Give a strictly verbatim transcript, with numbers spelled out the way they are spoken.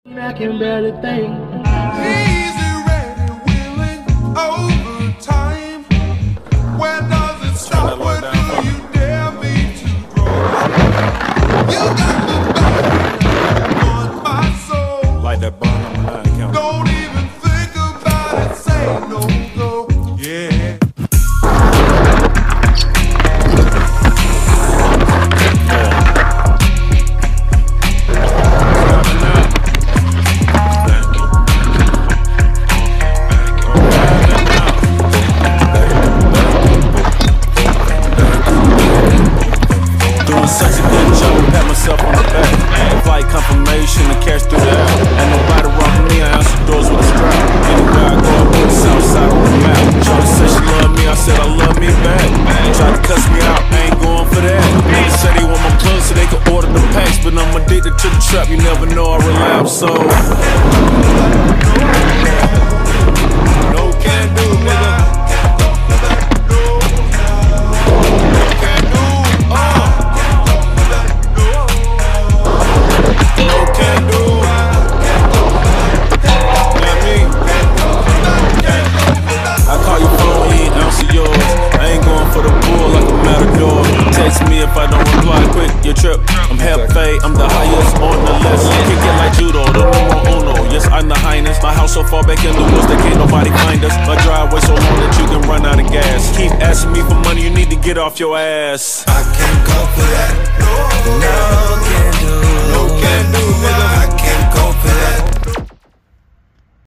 I can barely think. Easy, ready, willing, overtime. Where does it stop? Where do you dare me to grow? You got the back on my soul. Like that bond on my line count. Don't even think about it, say no go. Yeah. Confirmation to catch through the air. Ain't nobody wrong for me, I answer doors with a strap. Anywhere I go, I put the south side on the map. Shawty said she love me, I said I love me back. Tried to cuss me out, I ain't going for that. Niggas say they want my plug so they can order the packs, but I'm addicted to the trap, you never know I relapse, so no can do, nigga. Text me if I don't reply quick, your trip. I'm Hefe, I'm the highest on the list. Kick it like judo, the numero uno. Yes, I'm the highness. My house so far back in the woods that can't nobody find us. My driveway so long that you can run out of gas. Keep asking me for money, you need to get off your ass. I can't go for that. No, no can do. No can do.